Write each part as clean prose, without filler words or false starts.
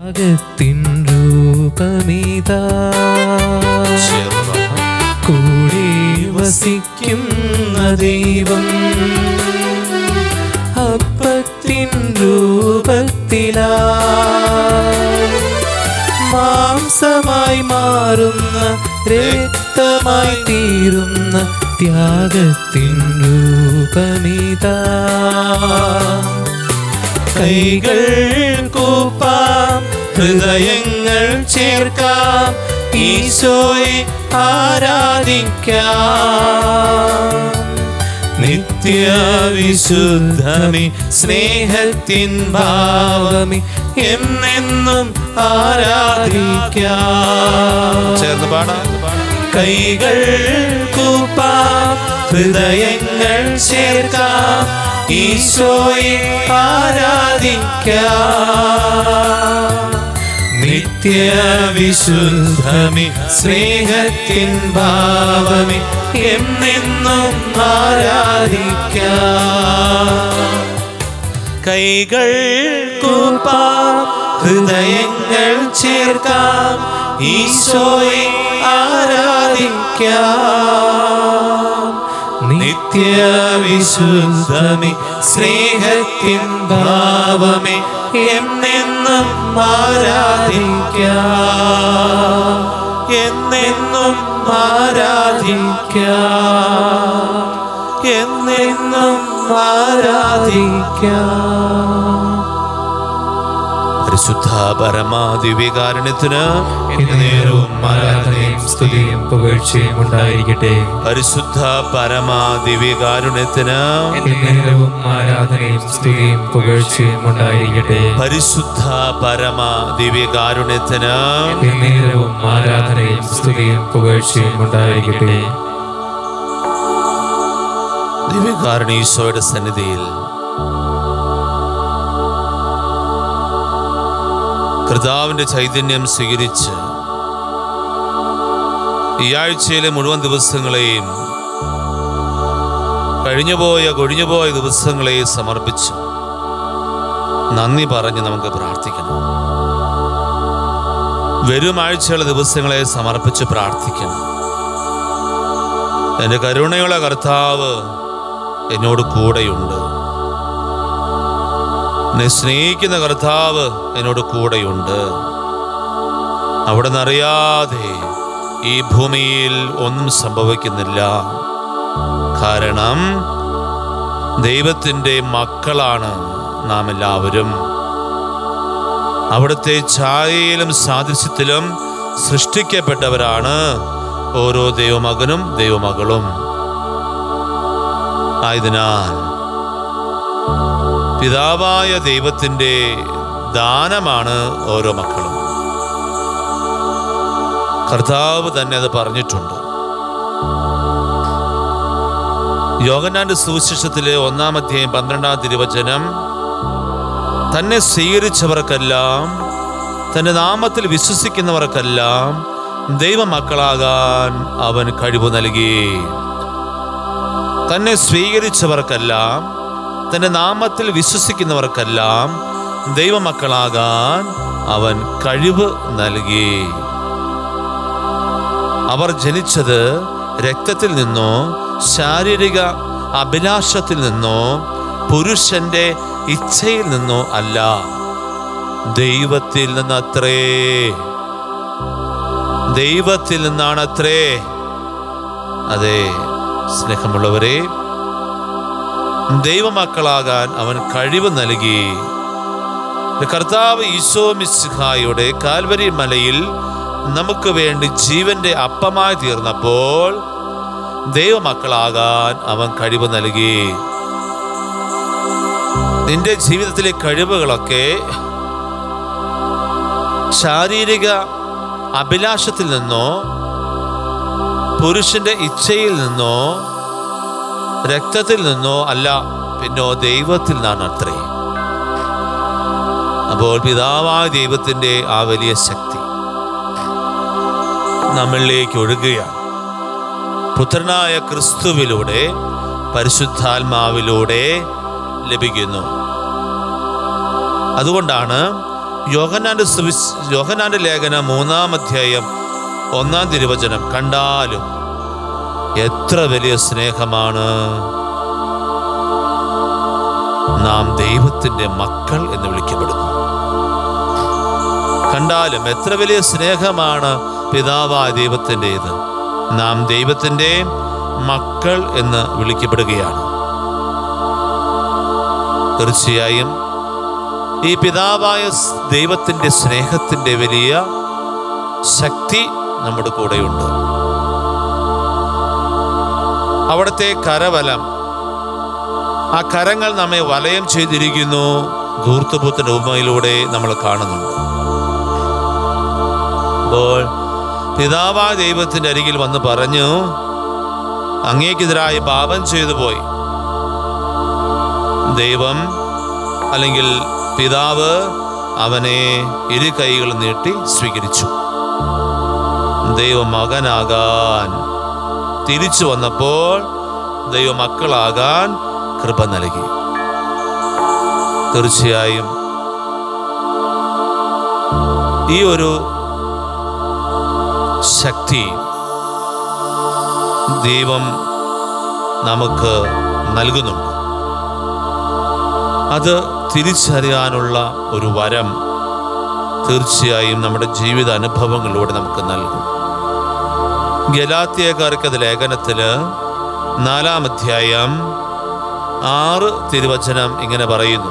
ത്തിൻ രൂപമിതാ കൂടെ വസിക്കുന്ന ദൈവം അപ്പത്തിൻ രൂപത്തിലാ മാംസമായി മാറുന്ന രക്തമായി തീരുന്ന ത്യാഗത്തിൻ രൂപമിതാ കൈകൾ കൂപ്പാം ഹൃദയങ്ങൾ ചേർക്കാം ഈശോയെ ആരാധിക്കാം നിത്യവിശുദ്ധമേ സ്നേഹത്തിൻ ഭാവമേ എന്നെന്നും ആരാധിക്കാം ചേർന്ന് പാടാം കൈകൾ കൂപ്പാം ഹൃദയങ്ങൾ ചേർക്കാം ഈശോയെ ആരാധിക്കാം നിത്യവിശുദ്ധമേ സ്നേഹത്തിൻ ഭാവമേ എന്നെന്നും ആരാധിക്കാം കൈകൾ കൂപ്പാം ഹൃദയങ്ങൾ ചേർക്കാം ഈശോയെ ആരാധിക്കാം നിത്യവിശുദ്ധമേ സ്നേഹത്തിൻ ഭാവമേ എന്നെന്നും ആരാധിക്കാം എന്നെന്നും ആരാധിക്കാം എന്നെന്നും ആരാധിക്കാം പരിശുദ്ധ പരമാദിവ്യകാരുണ്യത്തിന് നേരവും ആരാധനയും സ്തുതിയും പുകഴ്ചയും ഉണ്ടായിരിക്കട്ടെ. പരിശുദ്ധ പരമാദിവ്യകാരുണ്യത്തിന് നേരവും ആരാധനയും സ്തുതിയും പുകഴ്ചയും ഉണ്ടായിരിക്കട്ടെ. പരിശുദ്ധ പരമാദിവ്യകാരുണ്യത്തിന് നേരവും ആരാധനയും സ്തുതിയും പുകഴ്ചയും ഉണ്ടായിരിക്കട്ടെ. ദിവ്യകാരുണ്യ ഈശോയുടെ സന്നിധിയിൽ കർത്താവിന്റെ ചൈതന്യം സ്വീകരിച്ച് ഈ ആഴ്ചയിലെ മുഴുവൻ ദിവസങ്ങളെയും കൊഴിഞ്ഞുപോയ ദിവസങ്ങളെയും സമർപ്പിച്ച് നന്ദി പറഞ്ഞ് നമുക്ക് പ്രാർത്ഥിക്കണം. വരും ആഴ്ചയുള്ള ദിവസങ്ങളെ സമർപ്പിച്ച് പ്രാർത്ഥിക്കണം. എൻ്റെ കരുണയുള്ള കർത്താവ് എന്നോട് കൂടെയുണ്ട്. എന്നെ സ്നേഹിക്കുന്ന കർത്താവ് എന്നോട് കൂടെയുണ്ട്. അവിടെ നിന്നറിയാതെ ഈ ഭൂമിയിൽ ഒന്നും സംഭവിക്കുന്നില്ല. കാരണം ദൈവത്തിൻ്റെ മക്കളാണ് നാം എല്ലാവരും. അവിടുത്തെ ഛായയിലും സാദൃശ്യത്തിലും സൃഷ്ടിക്കപ്പെട്ടവരാണ് ഓരോ ദൈവമകനും ദൈവമകളും. ആയതിനാൽ പിതാവായ ദൈവത്തിൻ്റെ ദാനമാണ് ഓരോ മക്കളും. കർത്താവ് തന്നെ അത് പറഞ്ഞിട്ടുണ്ട്. യോഹന്നാന്റെ സുവിശേഷത്തിലെ 1-ാം അധ്യായം 12-ാം തിരുവചനം, തന്നെ സ്വീകരിച്ചവർക്കെല്ലാം തൻ്റെ നാമത്തിൽ വിശ്വസിക്കുന്നവർക്കെല്ലാം ദൈവമക്കളാകാൻ അവൻ കഴിവ് നൽകി. തന്നെ സ്വീകരിച്ചവർക്കെല്ലാം തൻ്റെ നാമത്തിൽ വിശ്വസിക്കുന്നവർക്കെല്ലാം ദൈവമക്കളാകാൻ അവൻ കഴിവ് നൽകി. അവർ ജനിച്ചത് രക്തത്തിൽ നിന്നോ ശാരീരിക അഭിലാഷത്തിൽ നിന്നോ പുരുഷന്റെ ഇച്ഛയിൽ നിന്നോ അല്ല, ദൈവത്തിൽ നിന്നത്രേ. ദൈവത്തിൽ നിന്നാണത്രേ. അതെ സ്നേഹമുള്ളവരെ, ദൈവമക്കളാകാൻ അവൻ കഴിവ് നൽകി. കർത്താവ് ഈശോ മിശിഹായുടെ കാൽവരി മലയിൽ നമുക്ക് വേണ്ടി ജീവന്റെ അപ്പമായി തീർന്നപ്പോൾ ദൈവമക്കളാകാൻ അവൻ കഴിവ് നൽകി. നിന്റെ ജീവിതത്തിലെ കഴിവുകളൊക്കെ ശാരീരിക അഭിലാഷത്തിൽ നിന്നോ പുരുഷന്റെ ഇച്ഛയിൽ നിന്നോ രക്തത്തിൽ നിന്നോ അല്ല, പിന്നോ ദൈവത്തിൽ നിന്നാണ് അത്രേ. അപ്പോൾ പിതാവായ ദൈവത്തിൻ്റെ ആ വലിയ ശക്തി നമ്മളിലേക്ക് ഒഴുകുകയാണ്. പുത്രനായ ക്രിസ്തുവിലൂടെ പരിശുദ്ധാത്മാവിലൂടെ ലഭിക്കുന്നു. അതുകൊണ്ടാണ് യോഹന്നാന്റെ ലേഖനം 3-ാം അധ്യായം 1-ാം തിരുവചനം കണ്ടാലും എത്ര വലിയ സ്നേഹമാണ്. നാം ദൈവത്തിന്റെ മക്കൾ എന്ന് വിളിക്കപ്പെടുന്നു. കണ്ടാലും എത്ര വലിയ സ്നേഹമാണ് പിതാവായ ദൈവത്തിൻ്റെത്. നാം ദൈവത്തിൻ്റെ മക്കൾ എന്ന് വിളിക്കപ്പെടുകയാണ്. തീർച്ചയായും ഈ പിതാവായ ദൈവത്തിൻ്റെ സ്നേഹത്തിൻ്റെ വലിയ ശക്തി നമ്മുടെ കൂടെയുണ്ട്. അവിടുത്തെ കരവലം, ആ കരങ്ങൾ നമ്മെ വലയം ചെയ്തിരിക്കുന്നു. ധൂർത്തപുത്രന്റെ ഉപമയിലൂടെ നമ്മൾ കാണുന്നുണ്ട്. അപ്പോൾ പിതാവായ ദൈവത്തിൻ്റെ അരികിൽ വന്ന് പറഞ്ഞു, അങ്ങേക്കെതിരായി പാപം ചെയ്തു പോയി. ദൈവം അല്ലെങ്കിൽ പിതാവ് അവനെ ഇരു കൈകൾ നീട്ടി സ്വീകരിച്ചു. ദൈവമകനാകാൻ തിരിച്ചു വന്നപ്പോൾ ദൈവമക്കളാകാൻ കൃപ നൽകി. തീർച്ചയായും ഈ ഒരു ശക്തി ദൈവം നമുക്ക് നൽകുന്നുണ്ട്. അത് തിരിച്ചറിയാനുള്ള ഒരു വരം തീർച്ചയായും നമ്മുടെ ജീവിത അനുഭവങ്ങളിലൂടെ നമുക്ക് നൽകും. ഗലാത്യക്കാർക്ക് ലേഖനത്തില് 4-ാം അധ്യായം 6 തിരുവചനം ഇങ്ങനെ പറയുന്നു: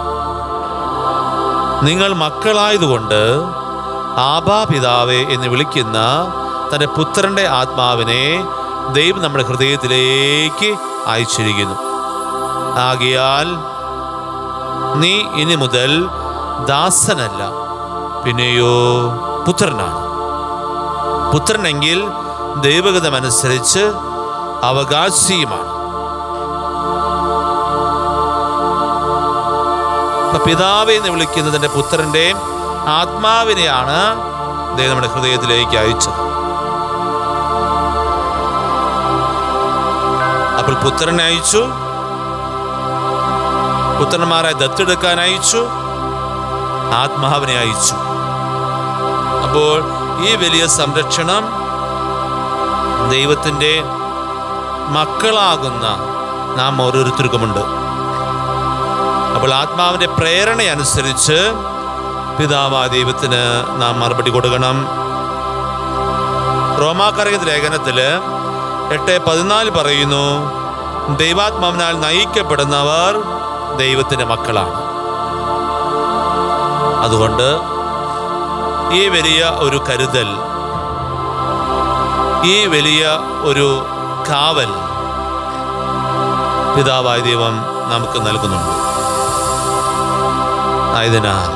നിങ്ങൾ മക്കളായതുകൊണ്ട് ആബാ പിതാവേ എന്ന് വിളിക്കുന്ന തൻ്റെ പുത്രന്റെ ആത്മാവിനെ ദൈവം നമ്മുടെ ഹൃദയത്തിലേക്ക് അയച്ചിരിക്കുന്നു. ആകയാൽ നീ ഇനി മുതൽ ദാസനല്ല, പിന്നെയോ പുത്രനാണ്. പുത്രനെങ്കിൽ ദൈവഗതമനുസരിച്ച് അവകാശിയുമാണ്. പിതാവെ എന്ന് വിളിക്കുന്നതിൻ്റെ പുത്രന്റെ ആത്മാവിനെയാണ് ദൈവം നമ്മുടെ ഹൃദയത്തിലേക്ക് അയച്ചത്. അപ്പോൾ പുത്രനെ അയച്ചു, പുത്രന്മാരെ ദത്തെടുക്കാൻ അയച്ചു, ആത്മാവിനെ അയച്ചു. അപ്പോൾ ഈ വലിയ സംരക്ഷണം ദൈവത്തിൻ്റെ മക്കളാകുന്ന നാം ഓരോരുത്തർക്കുമുണ്ട്. അപ്പോൾ ആത്മാവിൻ്റെ പ്രേരണയനുസരിച്ച് പിതാവായ ദൈവത്തിന് നാം മറുപടി കൊടുക്കണം. റോമാക്കാരുടെ ലേഖനത്തിൽ 8:14 പറയുന്നു, ദൈവാത്മാവിനാൽ നയിക്കപ്പെടുന്നവർ ദൈവത്തിൻ്റെ മക്കളാണ്. അതുകൊണ്ട് ഈ വലിയ ഒരു കരുതൽ, ഈ വലിയ ഒരു കാവൽ പിതാവായ ദൈവം നമുക്ക് നൽകുന്നുണ്ട്. ആയതിനാൽ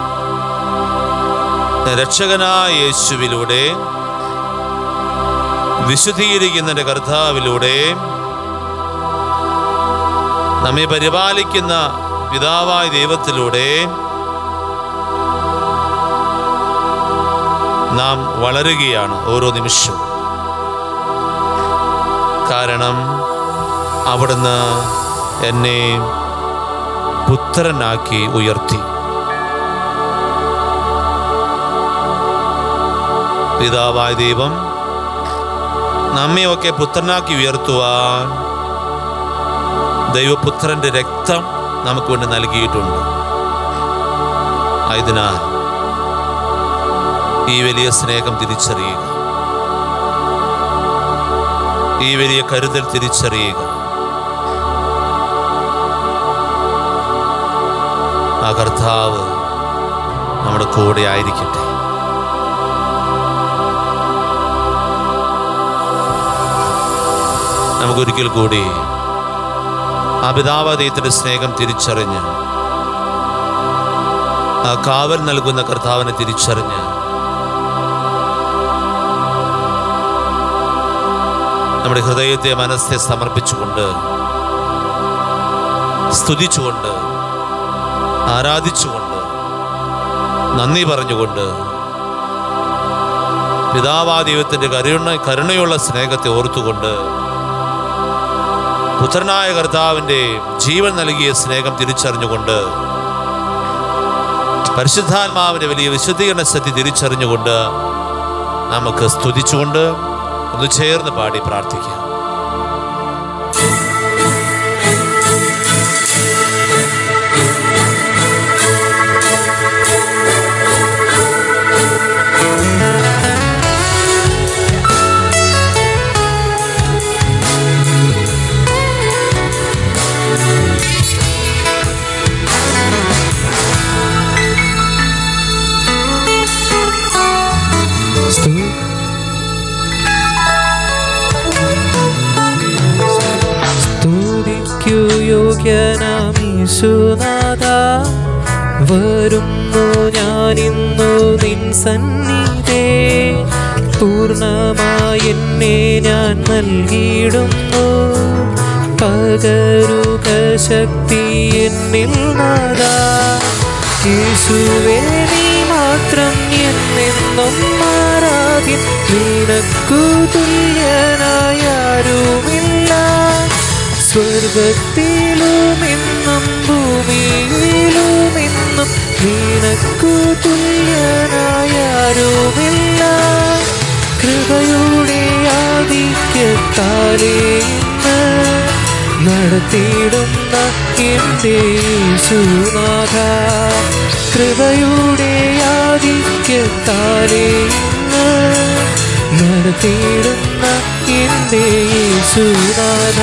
രക്ഷകനായ യേശുവിലൂടെ, വിശുദ്ധീകരിക്കുന്നതിൻ്റെ കർത്താവിലൂടെ, നമ്മെ പരിപാലിക്കുന്ന പിതാവായ ദൈവത്തിലൂടെ നാം വളരുകയാണ് ഓരോ നിമിഷവും. കാരണം അവിടുന്ന് എന്നെ പുത്രനാക്കി ഉയർത്തി. പിതാവായ ദൈവം നമ്മയൊക്കെ പുത്രനാക്കി ഉയർത്തുവാൻ ദൈവപുത്രന്റെ രക്തം നമുക്ക് വേണ്ടി നൽകിയിട്ടുണ്ട്. ആയതിനാൽ ഈ വലിയ സ്നേഹം തിരിച്ചറിയുക, ഈ വലിയ കരുതൽ തിരിച്ചറിയുക. ആ കർത്താവ് നമ്മുടെ കൂടെ ആയിരിക്കട്ടെ. നമുക്കൊരിക്കൽ കൂടി ആ പിതാവാദയത്തിൻ്റെ സ്നേഹം തിരിച്ചറിഞ്ഞ്, ആ കാവൽ നൽകുന്ന കർത്താവിനെ തിരിച്ചറിഞ്ഞ് നമ്മുടെ ഹൃദയത്തെ, മനസ്സെ സമർപ്പിച്ചുകൊണ്ട്, സ്തുതിച്ചുകൊണ്ട്, ആരാധിച്ചുകൊണ്ട്, നന്ദി പറഞ്ഞുകൊണ്ട് പിതാവാദൈവത്തിൻ്റെ കരുണയുള്ള സ്നേഹത്തെ ഓർത്തുകൊണ്ട് പുത്രനായ കർത്താവിൻ്റെ ജീവൻ നൽകിയ സ്നേഹം തിരിച്ചറിഞ്ഞുകൊണ്ട് പരിശുദ്ധാത്മാവിൻ്റെ വലിയ വിശുദ്ധീകരണ സത്യം തിരിച്ചറിഞ്ഞുകൊണ്ട് നമുക്ക് സ്തുതിച്ചുകൊണ്ട് ഒന്ന് ചേർന്ന് പാടി പ്രാർത്ഥിക്കാം. യേശുനാഥ, വരുന്നു ഞാനിന്നു നിൻ സന്നിധേ, പൂർണ്ണമായി എന്നെ ഞാൻ നൽകിയിടുന്നു, പകരുക ശക്തി എന്നിൽ നാഥ. യേശുവേ നീ മാത്രം എന്നെന്നും ആരാധ്യൻ, നിനക്കു തുല്യനായ ആരുമില്ല, സ്വർഗത്തിലുമെന്നും ഭൂമിയിലുമെന്നും നിനക്കു തുല്യനായ ആരുമില്ല. കൃപയുടെ ആധിക്യത്താലേ ഇന്ന് നടത്തിയിടുന്ന എൻ്റെ യേശുനാഥ, കൃപയുടെ ആധിക്യത്താലേ ഇന്ന് നടത്തിയിടുന്ന എൻ്റെ യേശുനാഥ.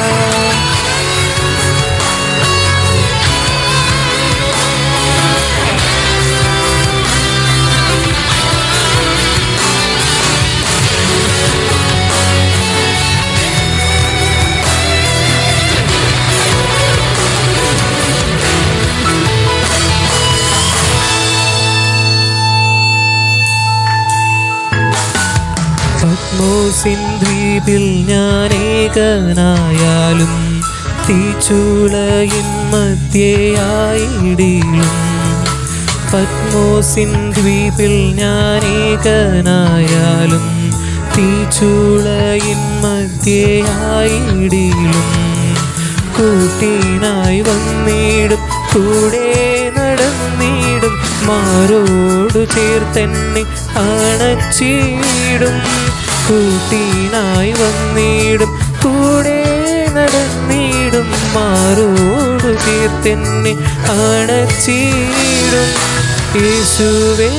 പത്മോസിൻ ദ്വീപിൽ ഞാൻ ഏകനായാലും തീച്ചൂളയിൻ മധ്യയായിടിലും, പത്മോസിൻ ദ്വീപിൽ ഞാൻ ഏകനായാലും തീച്ചൂളയിൻ മധ്യയായിടിലും, കൂട്ടിനായി വന്നിടും കൂടെ നടന്നിടും, മാറോടു ചേർത്തെന്നെ അണച്ചിടും, കൂട്ടിനായി വന്നിടും കൂടെ നടന്നിടും, മാറോടു ചേർത്തെന്നെ അണച്ചിടും. യേശുവേ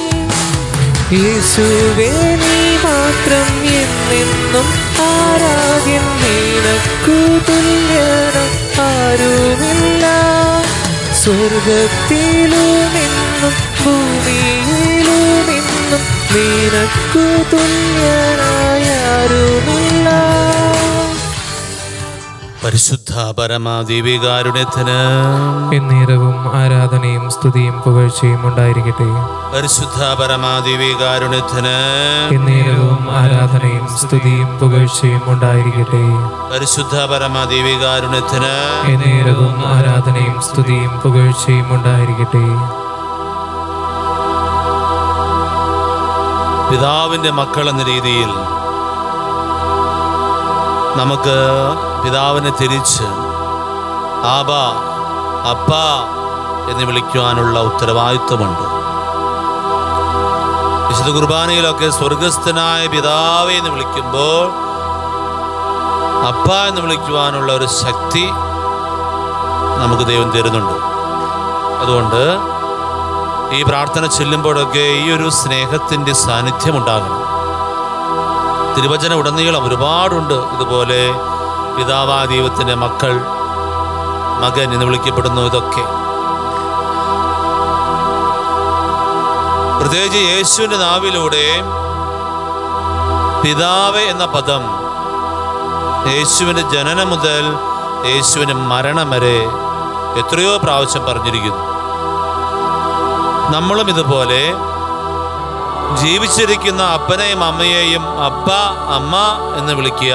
യേശുവേ നീ മാത്രം എന്നെന്നും ആരാധ്യൻ, നിനക്കു തുല്യനായി ആരുമില്ല, സ്വർഗത്തിലുമെന്നും ഭൂമിയിലുമെന്നും നിനക്കു തുല്യനായ ആരുമില്ല. പരിശുദ്ധ പരമാദിവികാരുണ്യത്തിന് എന്നേരവും ആരാധനയും സ്തുതിയും പുകഴ്ചയും ഉണ്ടായിരിക്കട്ടെ. പരിശുദ്ധ പരമാദിവികാരുണ്യത്തിന് എന്നേരവും ആരാധനയും സ്തുതിയും പുകഴ്ചയും ഉണ്ടായിരിക്കട്ടെ. പരിശുദ്ധ പരമാദിവികാരുണ്യത്തിന് എന്നേരവും ആരാധനയും സ്തുതിയും പുകഴ്ചയും ഉണ്ടായിരിക്കട്ടെ. പിതാവിൻ്റെ മക്കൾ എന്ന രീതിയിൽ നമുക്ക് പിതാവിനെ തിരിച്ച് ആബാ, അപ്പ എന്ന് വിളിക്കുവാനുള്ള ഉത്തരവാദിത്വമുണ്ട്. വിശുദ്ധ കുർബാനയിലൊക്കെ സ്വർഗസ്ഥനായ പിതാവെ എന്ന് വിളിക്കുമ്പോൾ അപ്പ എന്ന് വിളിക്കുവാനുള്ള ഒരു ശക്തി നമുക്ക് ദൈവം തരുന്നുണ്ട്. അതുകൊണ്ട് ഈ പ്രാർത്ഥന ചെല്ലുമ്പോഴൊക്കെ ഈ ഒരു സ്നേഹത്തിൻ്റെ സാന്നിധ്യം ഉണ്ടാകണം. തിരുവചന ഉടനീളം ഒരുപാടുണ്ട് ഇതുപോലെ പിതാവാ ദൈവത്തിൻ്റെ മക്കൾ, മകൻ എന്ന് വിളിക്കപ്പെടുന്നു. ഇതൊക്കെ പ്രത്യേകിച്ച് യേശുവിൻ്റെ നാവിലൂടെ പിതാവ് എന്ന പദം യേശുവിൻ്റെ ജനനം മുതൽ യേശുവിൻ്റെ മരണം വരെ എത്രയോ പ്രാവശ്യം പറഞ്ഞിരിക്കുന്നു. നമ്മളും ഇതുപോലെ ജീവിച്ചിരിക്കുന്ന അപ്പനെയും അമ്മയെയും അപ്പ, അമ്മ എന്ന് വിളിക്കുക.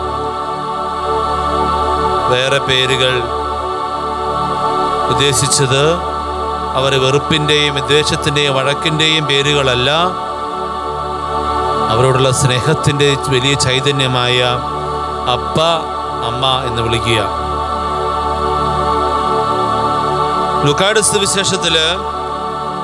വേറെ പേരുകൾ ഉദ്ദേശിച്ചത് അവർ വെറുപ്പിൻ്റെയും വിദ്വേഷത്തിൻ്റെയും വഴക്കിൻ്റെയും പേരുകളല്ല, അവരോടുള്ള സ്നേഹത്തിൻ്റെ വലിയ ചൈതന്യമായ അപ്പ, അമ്മ എന്ന് വിളിക്കുക. ലൂക്കായുടെ സുവിശേഷത്തിൽ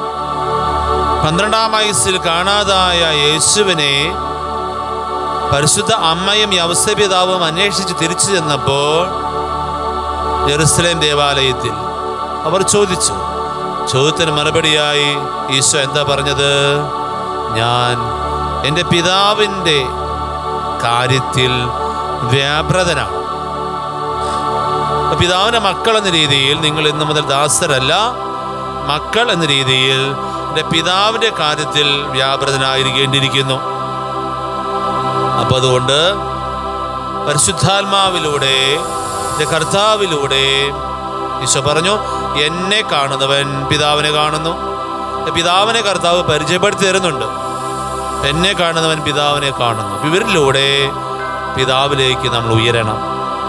12-ാം വയസ്സിൽ കാണാതായ യേശുവിനെ പരിശുദ്ധ അമ്മയും യൗസേപിതാവും അന്വേഷിച്ച് തിരിച്ചു ചെന്നപ്പോൾ ജെറുസലേം ദേവാലയത്തിൽ അവർ ചോദിച്ചു. ചോദ്യത്തിന് മറുപടിയായി ഈശോ എന്താ പറഞ്ഞത്? ഞാൻ എൻ്റെ പിതാവിൻ്റെ കാര്യത്തിൽ വ്യാപൃതനാണ്. പിതാവിൻ്റെ മക്കൾ എന്ന രീതിയിൽ നിങ്ങൾ ഇന്നു മുതൽ ദാസരല്ല, മക്കൾ എന്ന രീതിയിൽ എൻ്റെ പിതാവിൻ്റെ കാര്യത്തിൽ വ്യാപൃതനായിരിക്കേണ്ടിയിരിക്കുന്നു. അപ്പം അതുകൊണ്ട് പരിശുദ്ധാത്മാവിലൂടെ എൻ്റെ കർത്താവിലൂടെ ഈശോ പറഞ്ഞു, എന്നെ കാണുന്നവൻ പിതാവിനെ കാണുന്നു. പിതാവിനെ കർത്താവ് പരിചയപ്പെടുത്തി തരുന്നുണ്ട്. എന്നെ കാണുന്നവൻ പിതാവിനെ കാണുന്നു. ഇവരിലൂടെ പിതാവിലേക്ക് നമ്മൾ ഉയരണം.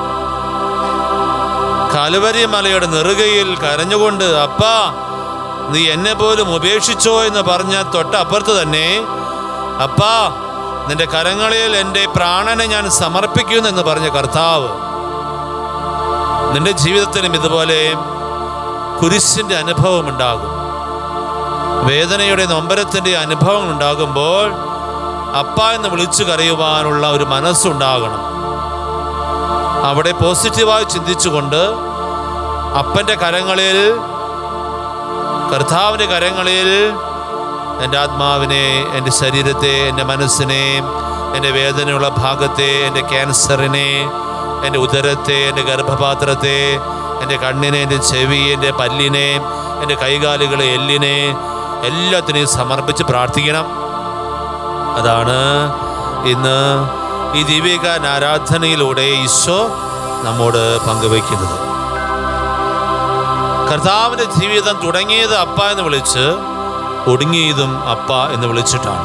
കൽവരി മലയുടെ നെറുകയിൽ കരഞ്ഞുകൊണ്ട് അപ്പാ നീ എന്നെ പോലും ഉപേക്ഷിച്ചോ എന്ന് പറഞ്ഞ തൊട്ടപ്പുറത്ത് തന്നെ അപ്പാ നിന്റെ കരങ്ങളിൽ എൻ്റെ പ്രാണനെ ഞാൻ സമർപ്പിക്കുമെന്ന് പറഞ്ഞ കർത്താവ് നിന്റെ ജീവിതത്തിലും ഇതുപോലെ കുരിശിൻ്റെ അനുഭവം ഉണ്ടാകും. വേദനയുടെ നൊമ്പരത്തിൻ്റെ അനുഭവം ഉണ്ടാകുമ്പോൾ അപ്പ എന്ന് വിളിച്ചു കരയുവാനുള്ള ഒരു മനസ്സുണ്ടാകണം. അവിടെ പോസിറ്റീവായി ചിന്തിച്ചുകൊണ്ട് അപ്പൻ്റെ കരങ്ങളിൽ, കർത്താവിൻ്റെ കരങ്ങളിൽ എൻ്റെ ആത്മാവിനെ, എൻ്റെ ശരീരത്തെ, എൻ്റെ മനസ്സിനെ, എൻ്റെ വേദനയുള്ള ഭാഗത്തെ, എൻ്റെ ക്യാൻസറിനെ, എൻ്റെ ഉദരത്തെ, എൻ്റെ ഗർഭപാത്രത്തെ, എൻ്റെ കണ്ണിനെ, എൻ്റെ ചെവി, എൻ്റെ പല്ലിനെ, എൻ്റെ കൈകാലുകളെ, എല്ലിനെ എല്ലാത്തിനെയും സമർപ്പിച്ച് പ്രാർത്ഥിക്കണം. അതാണ് ഇന്ന് ഈ ദിവ്യകാന ആരാധനയിലൂടെ ഈശോ നമ്മോട് പങ്കുവയ്ക്കുന്നത്. കർത്താവിൻ്റെ ജീവിതം തുടങ്ങിയത് അപ്പ എന്ന് വിളിച്ച് ഒടുങ്ങിയതും അപ്പ എന്ന് വിളിച്ചിട്ടാണ്.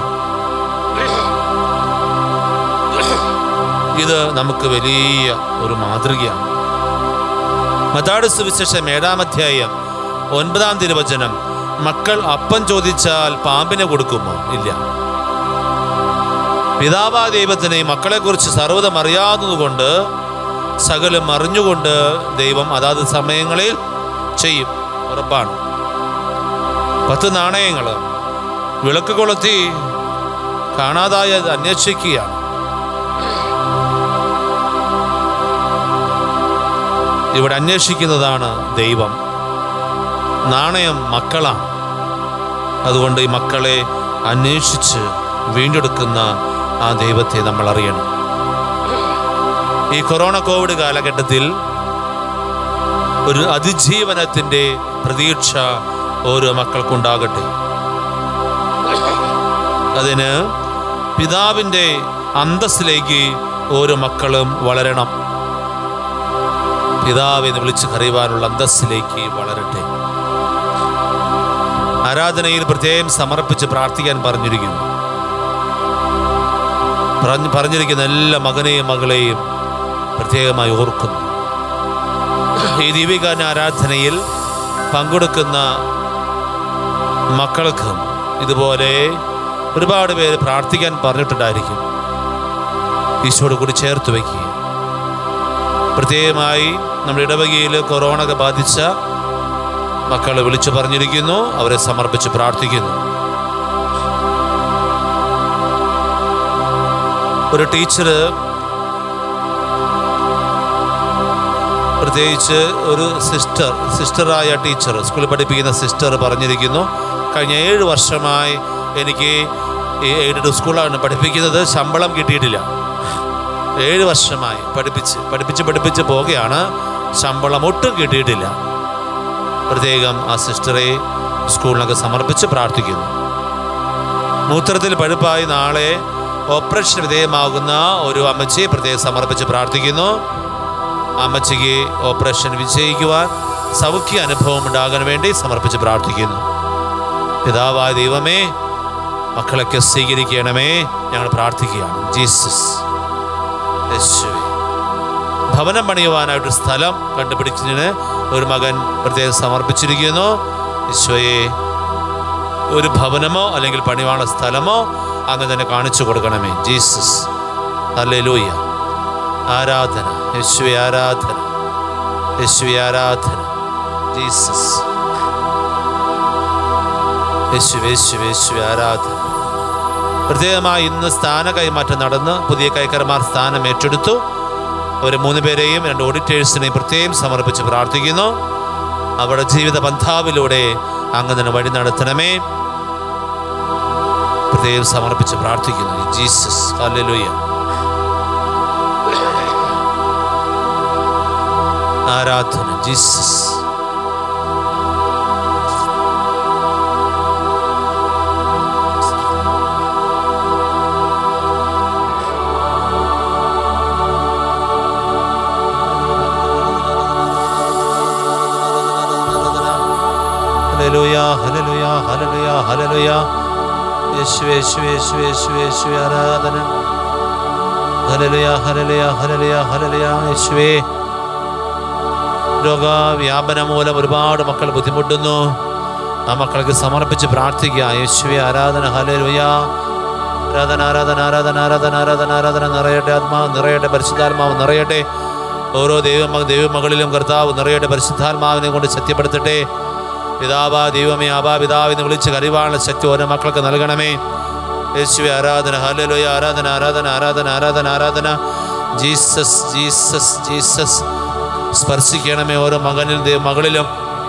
ഇത് നമുക്ക് വലിയ ഒരു മാതൃകയാണ്. മത്തായിയുടെ സുവിശേഷം 7-ാം അധ്യായം 9-ാം തിരുവചനം, മക്കൾ അപ്പം ചോദിച്ചാൽ പാമ്പിനെ കൊടുക്കുമോ? ഇല്ല. പിതാവായ ദൈവത്തിന് മക്കളെക്കുറിച്ച് സർവ്വതും അറിയാവുന്നതുകൊണ്ട്, സകലം അറിഞ്ഞുകൊണ്ട് ദൈവം അതാത് സമയങ്ങളിൽ ചെയ്യും. ഉറപ്പാണ്. 10 നാണയങ്ങൾ വിളക്ക് കൊളുത്തി കാണാതായത് അന്വേഷിക്കുകയാണ്. ഇവിടെ അന്വേഷിക്കുന്നതാണ് ദൈവം. നാണയം മക്കളാണ്. അതുകൊണ്ട് ഈ മക്കളെ അന്വേഷിച്ച് വീണ്ടെടുക്കുന്ന ആ ദൈവത്തെ നമ്മൾ അറിയണം. ഈ കൊറോണ കോവിഡ് കാലഘട്ടത്തിൽ ഒരു അതിജീവനത്തിൻ്റെ പ്രതീക്ഷ ഓരോ മക്കൾക്കുണ്ടാകട്ടെ. അതിന് പിതാവിൻ്റെ അന്തസ്സിലേക്ക് ഓരോ മക്കളും വളരണം. പിതാവിനെ വിളിച്ച് കരയുവാനുള്ള അന്തസ്സിലേക്ക് വളരട്ടെ. ആരാധനയിൽ പ്രത്യേകം സമർപ്പിച്ച് പ്രാർത്ഥിക്കാൻ പറഞ്ഞിരിക്കുന്ന എല്ലാ മകനെയും മകളെയും പ്രത്യേകമായി ഓർക്കുന്നു. ഈ ദീപികാന ആരാധനയിൽ പങ്കെടുക്കുന്ന മക്കൾക്കും ഇതുപോലെ ഒരുപാട് പേര് പ്രാർത്ഥിക്കാൻ പറഞ്ഞിട്ടുണ്ടായിരിക്കും. ഈശോയോട് കൂടി ചേർത്ത് വയ്ക്കുക. പ്രത്യേകമായി നമ്മുടെ ഇടവകയിൽ കൊറോണ ബാധിച്ച മക്കളെ വിളിച്ചു പറഞ്ഞിരിക്കുന്നു. അവരെ സമർപ്പിച്ച് പ്രാർത്ഥിക്കുന്നു. ഒരു ടീച്ചർ, പ്രത്യേകിച്ച് ഒരു സിസ്റ്ററായ ടീച്ചർ, സ്കൂളിൽ പഠിപ്പിക്കുന്ന സിസ്റ്റർ പറഞ്ഞിരിക്കുന്നു, കഴിഞ്ഞ 7 വർഷമായി എനിക്ക് ഈ എയ്ഡഡ് സ്കൂളാണ് പഠിപ്പിക്കുന്നത്, ശമ്പളം കിട്ടിയിട്ടില്ല. 7 വർഷമായി പഠിപ്പിച്ച് പോവുകയാണ്, ശമ്പളം ഒട്ടും കിട്ടിയിട്ടില്ല. പ്രത്യേകം ആ സിസ്റ്ററെ സ്കൂളിനൊക്കെ സമർപ്പിച്ച് പ്രാർത്ഥിക്കുന്നു. മൂത്രത്തിൽ പഴുപ്പായി നാളെ ഓപ്പറേഷൻ വിധേയമാകുന്ന ഒരു അമ്മച്ചിയെ പ്രത്യേകം സമർപ്പിച്ച് പ്രാർത്ഥിക്കുന്നു. അമ്മച്ചിക്ക് ഓപ്പറേഷൻ വിജയിക്കുവാൻ സൗഖ്യ അനുഭവം ഉണ്ടാകാൻ വേണ്ടി സമർപ്പിച്ച് പ്രാർത്ഥിക്കുന്നു. പിതാവായ ദൈവമേ, മക്കളൊക്കെ സ്വീകരിക്കണമേ, ഞങ്ങൾ പ്രാർത്ഥിക്കുകയാണ്. ജീസസ്, യേശുവേ. ഭവനം പണിയുവാനായിട്ട് സ്ഥലം കണ്ടുപിടിച്ചതിന് ഒരു മകൻ പ്രത്യേകം സമർപ്പിച്ചിരിക്കുന്നു. യേശുവേ, ഒരു ഭവനമോ അല്ലെങ്കിൽ പണിവാനുള്ള സ്ഥലമോ അങ്ങനെ തന്നെ കാണിച്ചു കൊടുക്കണമേ. Jesus, hallelujah. ആരാധന യേശുവേ, ആരാധന യേശുവേ, ആരാധന. ജീസസ്, യേശുവേ യേശുവേ യേശുവേ ആരാധന. പ്രത്യേകമായി ഇന്ന് സ്ഥാന കൈമാറ്റം നടന്ന് പുതിയ കൈക്കരമാർ സ്ഥാനം ഏറ്റെടുത്തു. അവർ 3 പേരെയും 2 ഓഡിറ്റേഴ്സിനെയും പ്രത്യേകം സമർപ്പിച്ച് പ്രാർത്ഥിക്കുന്നു. അവരുടെ ജീവിത പന്ഥാവിലൂടെ അങ്ങ് തന്നെ വഴി നടത്തണമേ. പ്രത്യേകം സമർപ്പിച്ച് പ്രാർത്ഥിക്കുന്നു. Jesus hallelujah. ആരാധന Jesus. Hallelujah hallelujah hallelujah hallelujah. യേശുവേ യേശുവേ യേശുവേ യേശുവേ യേശുവേ ആരാധന. Hallelujah hallelujah hallelujah hallelujah. യേശുവേ, രോഗവ്യാപനം മൂലം ഒരുപാട് മക്കൾ ബുദ്ധിമുട്ടുന്നു. ആ മക്കൾക്ക് സമർപ്പിച്ച് പ്രാർത്ഥിക്കുക. യേശുവേ ആരാധന. ഹല്ലേലൂയ. ആരാധന ആരാധന ആരാധന ആരാധന ആരാധന ആരാധന. നിറയട്ടെ ആത്മാവ് നിറയട്ടെ, പരിശുദ്ധാത്മാവ് നിറയട്ടെ. ഓരോ ദൈവമകളിലും കർത്താവ് നിറയട്ടെ. പരിശുദ്ധാത്മാവിനെ കൊണ്ട് ശക്തിപ്പെടുത്തട്ടെ. പിതാവാ ദൈവമേ, ആബാ പിതാവിനെ വിളിച്ച് കരുവാനുള്ള ശക്തി ഓരോ മക്കൾക്ക് നൽകണമേ. യേശുവേ ആരാധന. ഹല്ലേലൂയ. ആരാധന ആരാധന ആരാധന ആരാധന ആരാധന. Jesus Jesus Jesus. സ്പർശിക്കണമേ ഓരോ മകളിലും.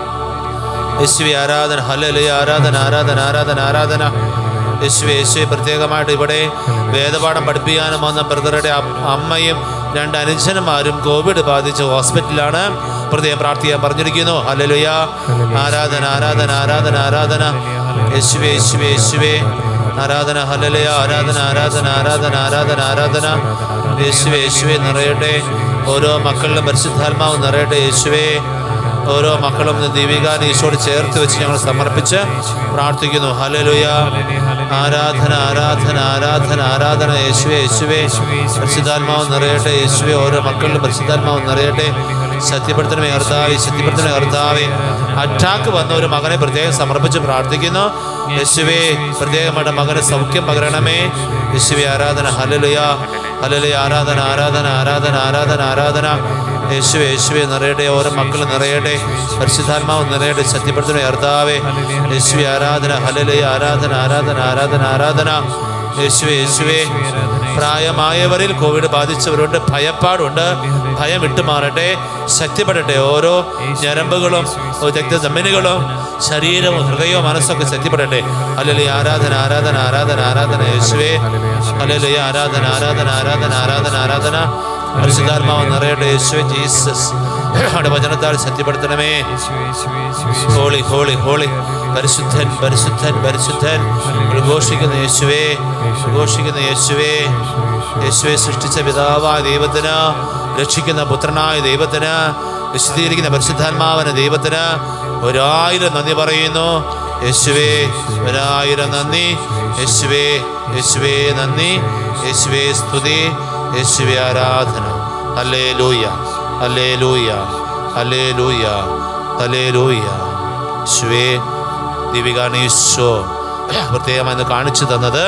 യേശുവേ ആരാധന. ഹല്ലേലൂയ. ആരാധന ആരാധന ആരാധന ആരാധന. യേശുവേ യേശുവേ. പ്രത്യേകമായിട്ട് ഇവിടെ വേദപാഠം പഠിപ്പിക്കാനും വന്ന ബ്രദറുടെ അമ്മയും 2 അനുജന്മാരും കോവിഡ് ബാധിച്ച് ഹോസ്പിറ്റലിലാണ്. പ്രത്യേകം പ്രാർത്ഥിക്കാൻ പറഞ്ഞിരിക്കുന്നു. ഹല്ലേലൂയ. ആരാധന ആരാധന ആരാധന ആരാധന. യേശുവേ യേശുവേ യേശുവേ. ആരാധന. ഹല്ലേലൂയ. ആരാധന ആരാധന ആരാധന ആരാധന ആരാധന. യേശുവേ യേശുവേ നിറയട്ടെ. ഓരോ മക്കളിലും പരിശുദ്ധാത്മാവ് നിറയട്ടെ. യേശുവേ, ഓരോ മക്കളും ദൈവികാൻ ഈശോട് ചേർത്ത് വെച്ച് ഞങ്ങൾ സമർപ്പിച്ച് പ്രാർത്ഥിക്കുന്നു. ഹല്ലേലൂയ. ആരാധന ആരാധന ആരാധന ആരാധന. യേശുവേ യേശുവേ. പരിശുദ്ധാത്മാവ് നിറയട്ടെ. യേശുവേ, ഓരോ മക്കളിലും പരിശുദ്ധാത്മാവ് നിറയട്ടെ. സത്യപ്പെടുത്തണമേ കർത്താവേ, സത്യപ്പെടുത്തണമേ കർത്താവേ. അറ്റാക്ക് വന്ന ഒരു മകനെ പ്രത്യേകം സമർപ്പിച്ച് പ്രാർത്ഥിക്കുന്നു. യേശുവേ, പ്രത്യേകമായിട്ട് മകന് സൗഖ്യം പകരണമേ. യേശുവേ ആരാധന. Hallelujah hallelujah. ആരാധന ആരാധന ആരാധന ആരാധന ആരാധന. യേശുവേ യേശുവേ നിറയട്ടെ. ഓരോ മക്കൾ നിറയട്ടെ. പരിശുദ്ധാത്മാവ് നിറയട്ടെ. സത്യപ്പെടുത്തണമേ കർത്താവേ. യേശുവേ ആരാധന. ഹല്ലേലൂയ. ആരാധന ആരാധന ആരാധന ആരാധന. യേശുവേ യേശുവേ. പ്രായമായവരിൽ കോവിഡ് ബാധിച്ചവരുണ്ട്, ഭയപ്പാടുണ്ട്. ഭയം വിട്ടുമാറട്ടെ, ശക്തിപ്പെടട്ടെ. ഓരോ ഞരമ്പുകളും രക്തധമനികളും ശരീരവും ഹൃദയവും മനസ്സൊക്കെ ശക്തിപ്പെടട്ടെ. ഹല്ലേലൂയ. ആരാധന ആരാധന ആരാധന ആരാധന. യേശുവേ. ഹല്ലേലൂയ. ആരാധന ആരാധന ആരാധന ആരാധന ആരാധന. പരിശുദ്ധാത്മാവ് നിറയട്ടെ. യേശുവേ ജീസസ്. അവിടെ വചനത്താൽ ശക്തിപ്പെടുത്തണമേ. Holy holy holy. പരിശുദ്ധൻ പരിശുദ്ധൻ പരിശുദ്ധൻ. ഘോഷിക്കുന്ന യേശുവേ, ഘോഷിക്കുന്ന യേശുവേ. യേശുവെ സൃഷ്ടിച്ച പിതാവായ ദൈവത്തിന്, രക്ഷിക്കുന്ന പുത്രനായ ദൈവത്തിന്, വിശദീകരിക്കുന്ന പരിശുദ്ധാത്മാവിന് ദൈവത്തിന് 1000 നന്ദി പറയുന്നു. യേശുവേ 1000 നന്ദി. യേശുവേ യേശുവേ നന്ദി. യേശുവേ സ്തുതി. യേശുവേ ആരാധന. Hallelujah hallelujah hallelujah hallelujah. യേശുവേ, ദൈവികാണ് ഈശോ പ്രത്യേകമായി കാണിച്ചു തന്നത്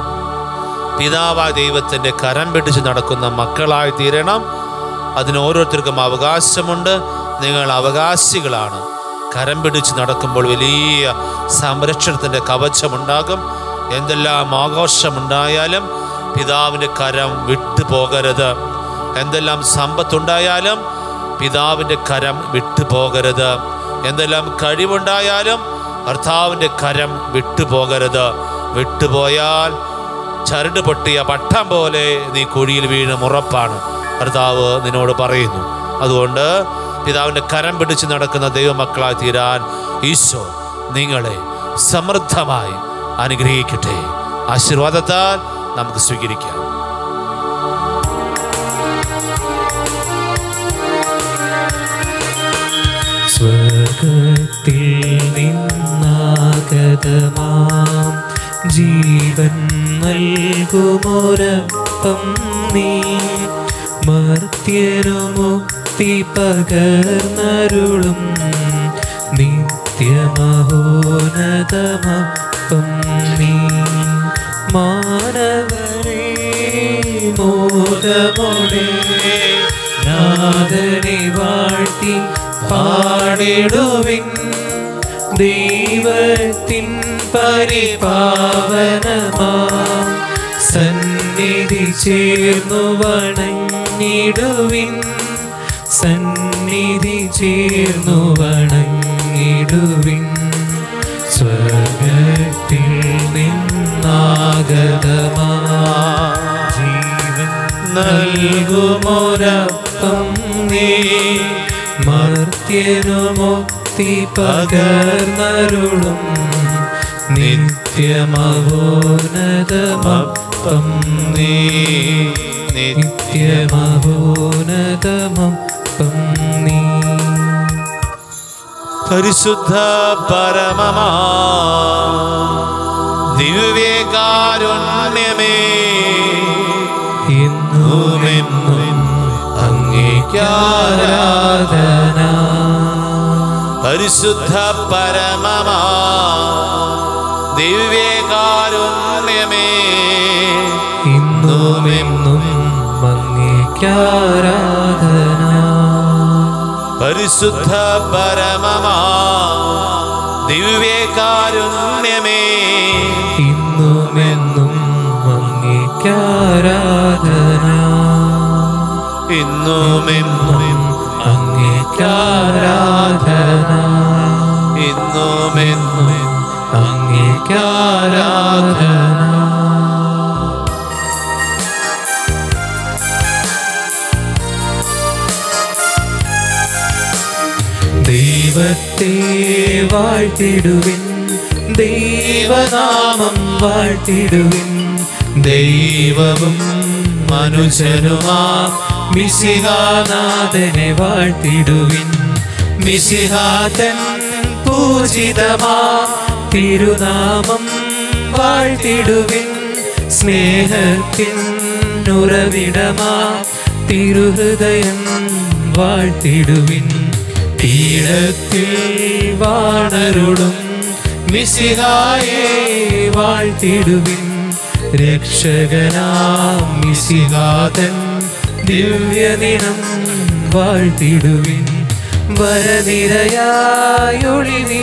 പിതാവായ ദൈവത്തിൻ്റെ കരം പിടിച്ച് നടക്കുന്ന മക്കളായി തീരണം. അതിന് ഓരോരുത്തർക്കും അവകാശമുണ്ട്. നിങ്ങൾ അവകാശികളാണ്. കരം പിടിച്ച് നടക്കുമ്പോൾ വലിയ സംരക്ഷണത്തിൻ്റെ കവചമുണ്ടാകും. എന്തെല്ലാം ആഘോഷമുണ്ടായാലും പിതാവിൻ്റെ കരം വിട്ടു പോകരുത്. എന്തെല്ലാം സമ്പത്തുണ്ടായാലും പിതാവിൻ്റെ കരം വിട്ടു പോകരുത്. എന്തെല്ലാം കഴിവുണ്ടായാലും കർത്താവിൻ്റെ കരം വിട്ടുപോകരുത്. വിട്ടുപോയാൽ ചരട് പൊട്ടിയ പട്ടം പോലെ നീ കുഴിയിൽ വീഴും ഉറപ്പാണ് കർത്താവ് നിന്നോട് പറയുന്നു. അതുകൊണ്ട് പിതാവിൻ്റെ കരം പിടിച്ച് നടക്കുന്ന ദൈവമക്കളായി തീരാൻ ഈശോ നിങ്ങളെ സമൃദ്ധമായി അനുഗ്രഹിക്കട്ടെ. ആശീർവാദത്താൽ നമുക്ക് സ്വീകരിക്കാം. സ്വർഗത്തിൽ നിന്നാഗതമാം ജീവൻ നൽകുമൊരപ്പം നീ, മർത്യനു മുക്തി പകർന്നരുളും നിത്യമഹോന്നതമപ്പം നീ. മാനവരേ മോദമോടെ നാഥനെ വാഴ്ത്തി പാടിടുവിൻ. ദൈവത്തിൻ പരിപാവനമാ സന്നിധി ചേർന്നു വണങ്ങിടുവിൻ സന്നിധി ചേർന്നു വണങ്ങിടുവിൻ സ്വർഗത്തിൽ നിന്നാഗതമാ ജീവൻ നൽകുമൊരപ്പം നീ മർത്യനു മുക്തി പകർന്നരുളും നിത്യമഹോന്നതമപ്പം നീ നിത്യമഹോന്നതമപ്പം നീ പരിശുദ്ധ പരമമാ ദിവ്യകാരുണ്യമേ എന്നുമെന്നും അങ്ങേക്കാരാധന പരിശുദ്ധ പരമമാ ദിവ്യകാരുണ്യമേ എന്നുമെന്നും അങ്ങേക്കാരാധന പരിശുദ്ധ പരമമാ ദിവ്യകാരുണ്യമേ ഇന്നുമെന്നും അങ്ങേക്കാരാധന ഇന്നുമെന്നും അങ്ങേക്കാരാധന ഇന്നുമെന്നും അങ്ങേക്കാരാധന ദൈവത്തെ വാഴ്ത്തിടുവിൻ ദൈവനാമം വാഴ്ത്തിടുവിൻ ദൈവവും മനുഷ്യനുമാം മിശിഹാനാഥനെ വാഴ്ത്തിടുവിൻ മിശിഹാതൻ പൂജിതമാ തിരുനാമം വാഴ്ത്തിടുവിൻ സ്നേഹത്തിൻ ഉറവിടമാ തിരുഹൃദയം വാഴ്ത്തിടുവിൻ പീഠത്തിൽ വാണരുളും മിശിഹായെ വാഴ്ത്തിടുവിൻ രക്ഷകനാം മിശിഹാതൻ ദിവ്യദിനം വാഴ്ത്തിടുവിൻ വരനിരയായൊളി